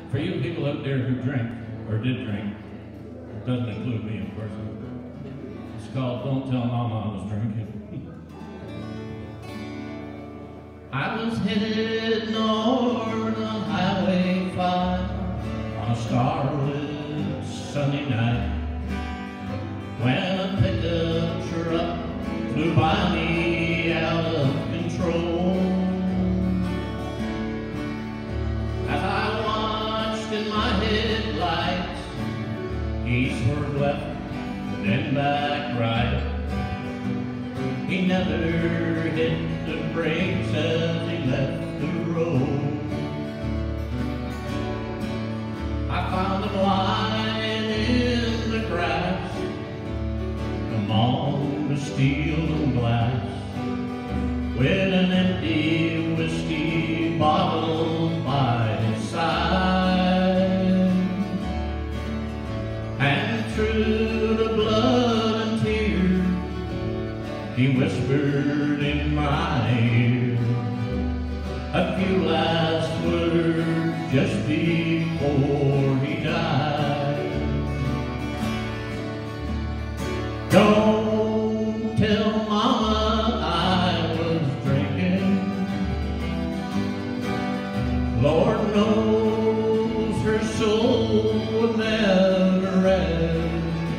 For you people out there who drink, or did drink, doesn't include me, of course, it's called Don't Tell Mama I Was Drinking. I was headed north on Highway 5 on a starlit Sunday night when a pickup truck flew by me out of control. As I watched in my headlights, he swerved left, then back right. He never hit the brakes as he left the road. I found him lying in the grass among the steel and glass, with an empty whiskey bottle by his side. And through the blood and tears, he whispered in my ear a few last words just before he died. Don't tell Mama I was drinking. Lord knows her soul would never rest.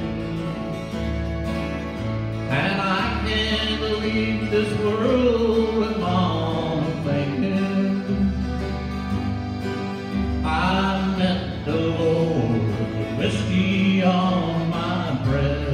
And I can't leave this world with Mama thinking I met the Lord with whiskey on my breath.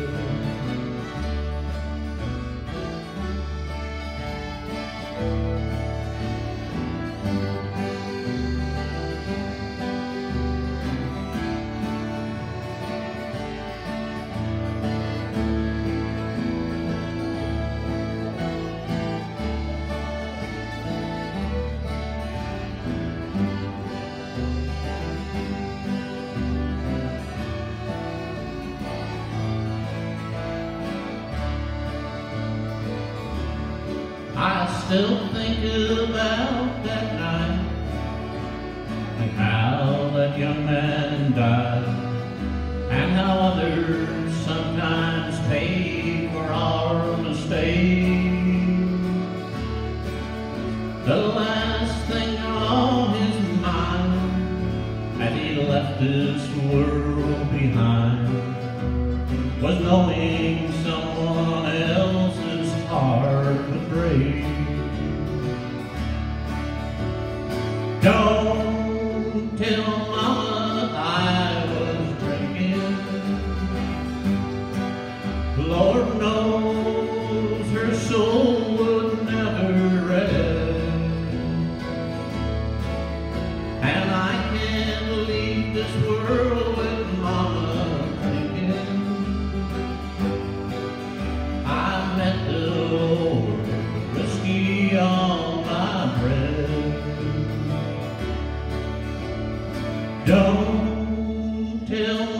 I still think about that night and how that young man died, and how others sometimes pay for our mistakes. The last thing on his mind as he left this world behind was knowing someone else's heart would break. Don't tell Mama I was drinking. Lord knows her soul would never rest. And I can't leave this world with Mama thinking I met the Lord with whiskey on my breath. Don't tell